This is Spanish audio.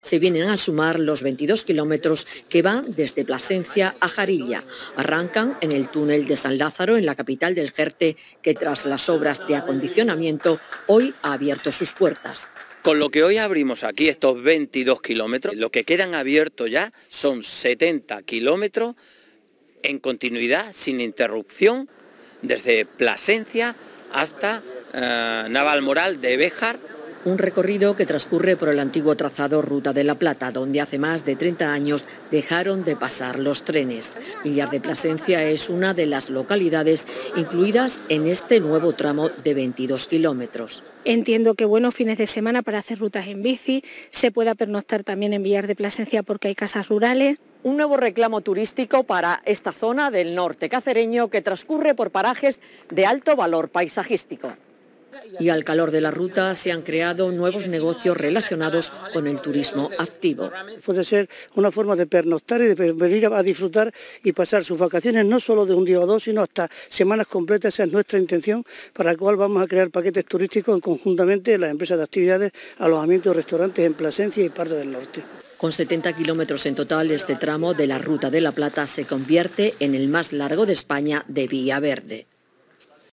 se vienen a sumar los 22 kilómetros que van desde Plasencia a Jarilla. Arrancan en el túnel de San Lázaro, en la capital del Jerte, que tras las obras de acondicionamiento hoy ha abierto sus puertas. Con lo que hoy abrimos aquí, estos 22 kilómetros, lo que quedan abiertos ya son 70 kilómetros en continuidad, sin interrupción, desde Plasencia hasta Navalmoral de Béjar. Un recorrido que transcurre por el antiguo trazado Ruta de la Plata, donde hace más de 30 años dejaron de pasar los trenes. Villar de Plasencia es una de las localidades incluidas en este nuevo tramo de 22 kilómetros. Entiendo que fines de semana para hacer rutas en bici, se pueda pernoctar también en Villar de Plasencia porque hay casas rurales. Un nuevo reclamo turístico para esta zona del norte cacereño que transcurre por parajes de alto valor paisajístico. Y al calor de la ruta se han creado nuevos negocios relacionados con el turismo activo. Puede ser una forma de pernoctar y de venir a disfrutar y pasar sus vacaciones no solo de un día o dos, sino hasta semanas completas. Esa es nuestra intención, para la cual vamos a crear paquetes turísticos conjuntamente las empresas de actividades, alojamientos, restaurantes en Plasencia y parte del norte. Con 70 kilómetros en total, este tramo de la Ruta de la Plata se convierte en el más largo de España de Vía Verde.